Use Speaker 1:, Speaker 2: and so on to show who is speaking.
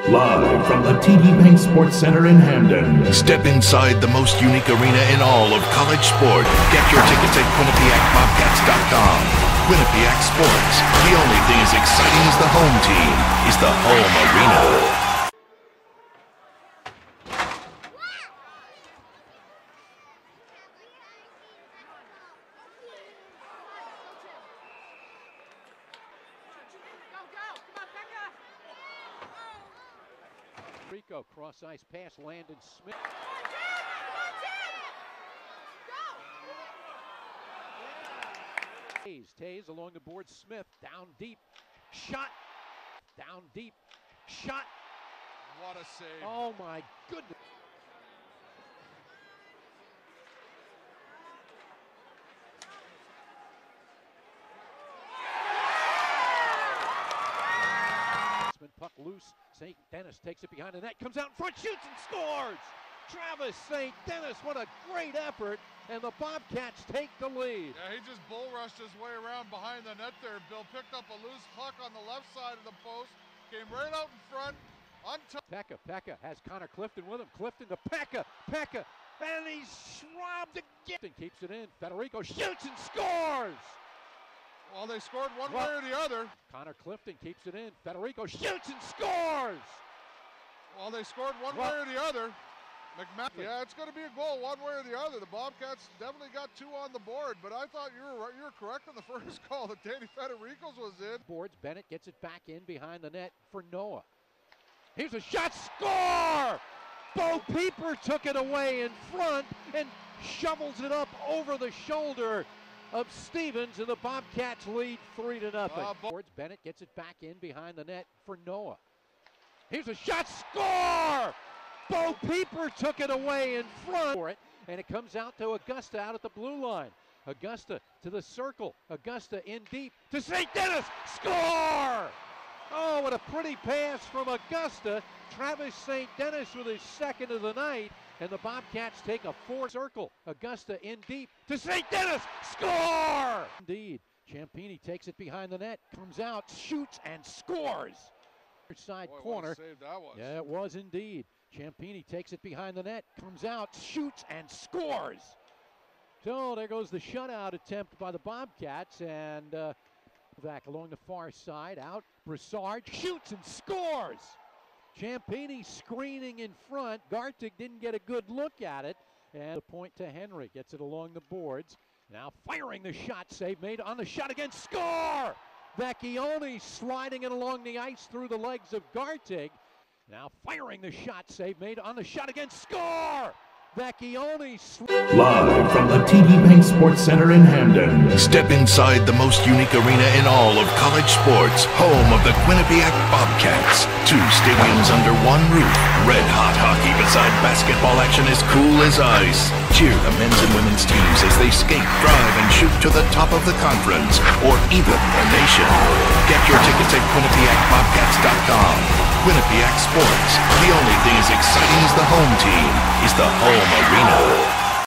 Speaker 1: Live from the TD Bank Sports Center in Hamden.
Speaker 2: Step inside the most unique arena in all of college sport. Get your tickets at QuinnipiacBobcats.com. Quinnipiac Sports. The only thing as exciting as the home team is the home arena.
Speaker 3: Rico, cross ice pass, Landon Smith. Tays along the board, Smith down deep, shot, down deep, shot.
Speaker 4: What a save.
Speaker 3: Oh my goodness. Puck loose, St. Denis takes it behind the net, comes out in front, shoots and scores! Travis St. Denis, what a great effort, and the Bobcats take the lead.
Speaker 4: Yeah, he just bull rushed his way around behind the net there. Bill picked up a loose puck on the left side of the post, came right out in front,
Speaker 3: Pekka has Connor Clifton with him, Clifton to Pekka, and he's swabbed again. And keeps it in, Federico shoots and scores!
Speaker 4: Well, they scored one way or the other.
Speaker 3: Connor Clifton keeps it in. Federico shoots and scores!
Speaker 4: Well, they scored one way or the other. Yeah, it's going to be a goal one way or the other. The Bobcats definitely got two on the board, but I thought you were correct on the first call that Danny Federico's was in.
Speaker 3: Boards, Bennett gets it back in behind the net for Noah. Here's a shot, score! Bo Pieper took it away in front and shovels it up over the shoulder of Stevens, and the Bobcats lead 3-0. Boards, Bennett gets it back in behind the net for Noah. Here's a shot, score! Bo Pieper took it away in front for it, and it comes out to Augusta out at the blue line. Augusta to the circle. Augusta in deep to St. Denis, score! Oh, what a pretty pass from Augusta. Travis St. Denis with his second of the night. And the Bobcats take a circle. Augusta in deep to St. Denis, score! Indeed, Ciampini takes it behind the net, comes out, shoots and scores. Side corner.
Speaker 4: What a save that was.
Speaker 3: Yeah, it was indeed. Ciampini takes it behind the net, comes out, shoots and scores. So there goes the shutout attempt by the Bobcats, and back along the far side, out, Broussard shoots and scores. Ciampini screening in front. Gartig didn't get a good look at it. And a point to Henry. Gets it along the boards. Now firing the shot. Save made on the shot again. Score! Vecchione sliding it along the ice through the legs of Gartig. Now firing the shot. Save made on the shot again. Score! Vecchione.
Speaker 1: Live from the TD Bank Sports Center in Hamden.
Speaker 2: Step inside the most unique arena in all of college sports, home of the Quinnipiac Bobcats. Two stadiums under one roof. Red-hot hockey beside basketball action as cool as ice. Cheer the men's and women's teams as they skate, drive, and shoot to the top of the conference, or even the nation. Get your tickets at QuinnipiacBobcats.com. Quinnipiac Sports. The only thing as exciting as the home team is the home arena.